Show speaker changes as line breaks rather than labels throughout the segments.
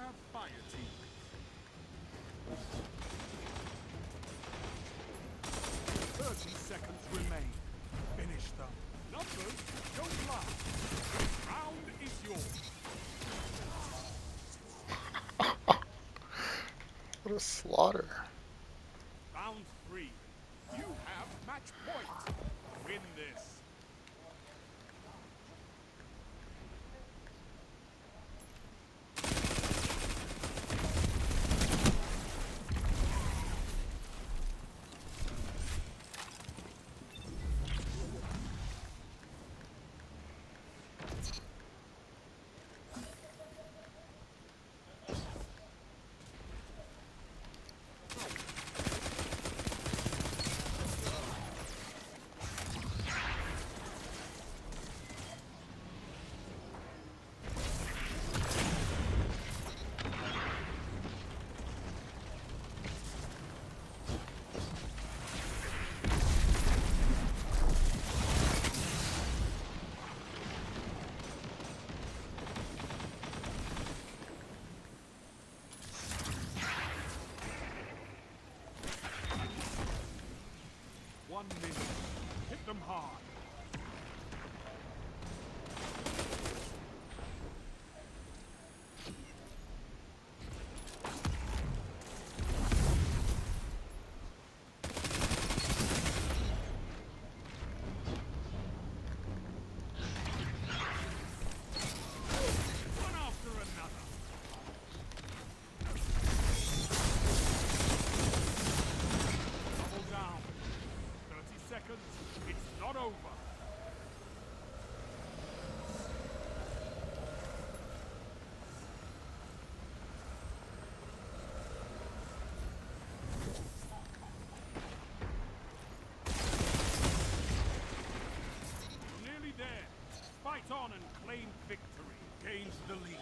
have fire team. 30 seconds remain. Finish them. Numbers don't lie. This round is yours.
What a slaughter.
Round 3. You have match point. Win this. Hit them hard. One after another. Double down. 30 seconds. It's not over. You're nearly there. Fight on and claim victory. Gains the lead.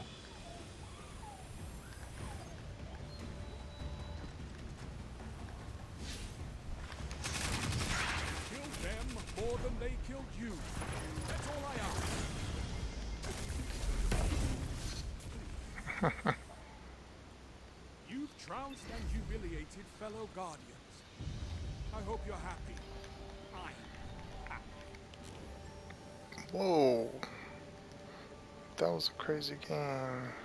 Kill them more than they killed you. That's all I ask. You've trounced and humiliated fellow Guardians. I hope you're happy. I'm happy.
Whoa. That was a crazy game.